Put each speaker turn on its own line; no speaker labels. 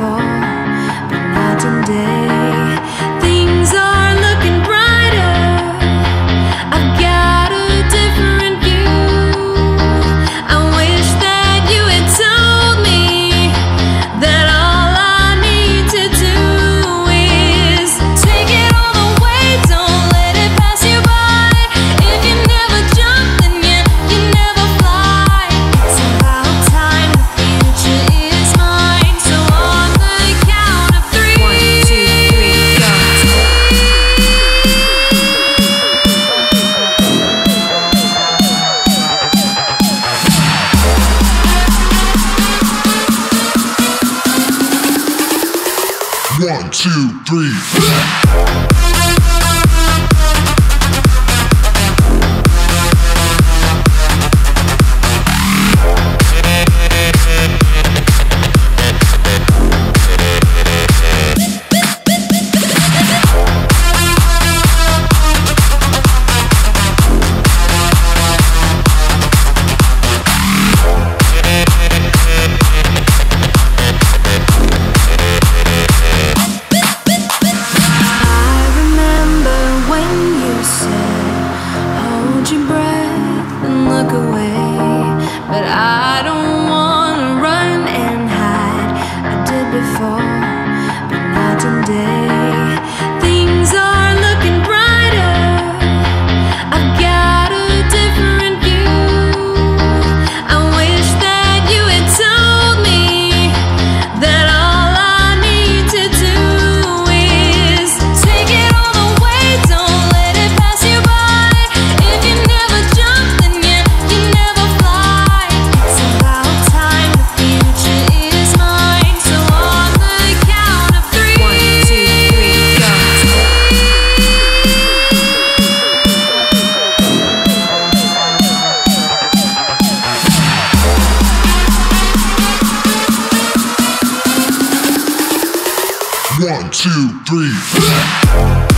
before, but not today. Things are looking brighter. I've got a different view. I wish that you had told me that all I need to do is take it all the way. Don't let it pass you by. If you never jump, then you never fly. It's about time, the future is mine. So on the count of 3, 1, 2, 3, go.
1, 2, 3. Your breath and look away, but I don't wanna run and hide. I did before, but not today. Things are looking brighter. I've got a different view. I wish that you had told me that all I need to do is take it all the way. Don't let it pass you by. If you never jump, then you never fly. It's about time, the future is mine. So on the count of 3, 1, 2, 3, go. 1, 2, 3.